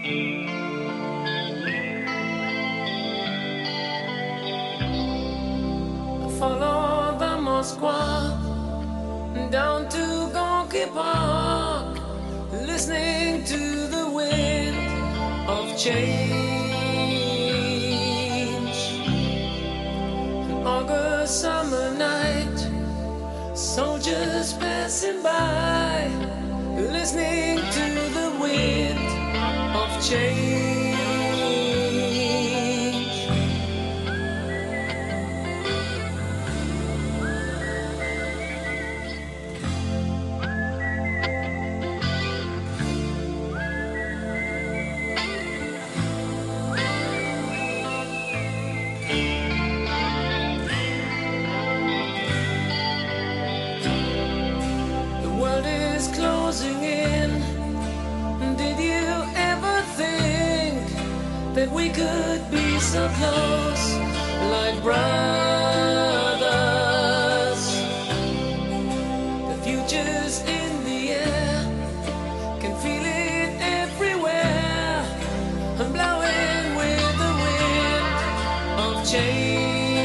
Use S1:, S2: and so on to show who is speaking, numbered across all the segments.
S1: Follow the Moskva down to Gorky Park, listening to the wind of change. An August summer night, soldiers passing by, listening to the wind of change. Closing in. Did you ever think that we could be so close, like brothers? The future's in the air, can feel it everywhere. I'm blowing with the wind of change.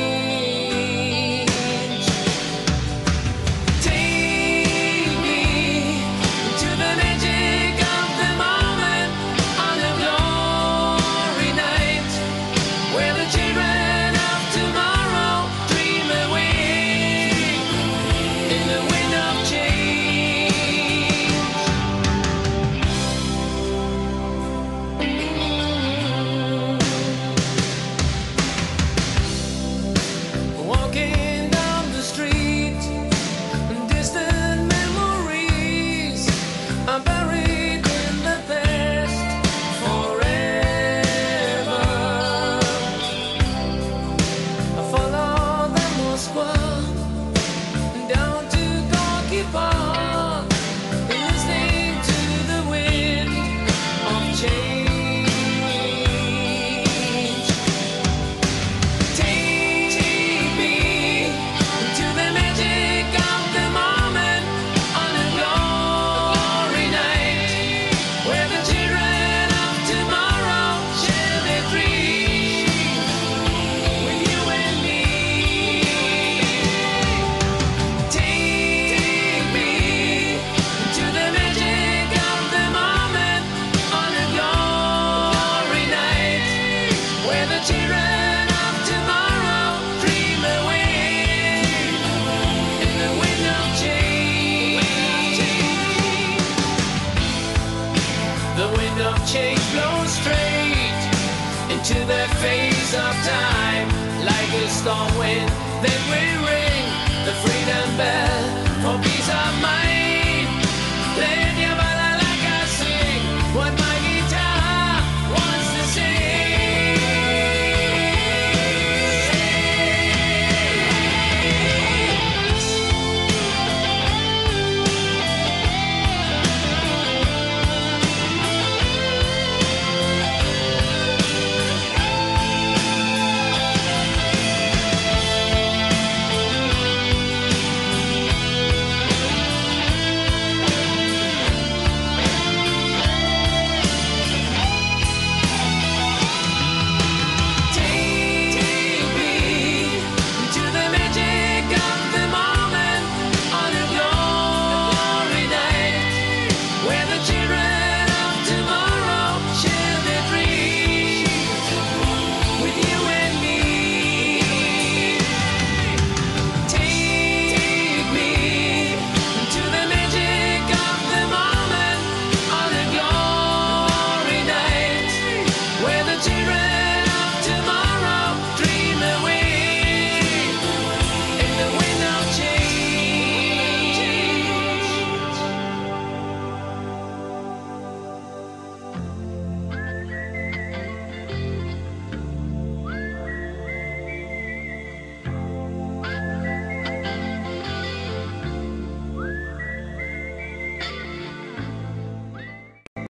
S1: Change blows straight into the face of time, like a storm wind. Then we ring the freedom bell.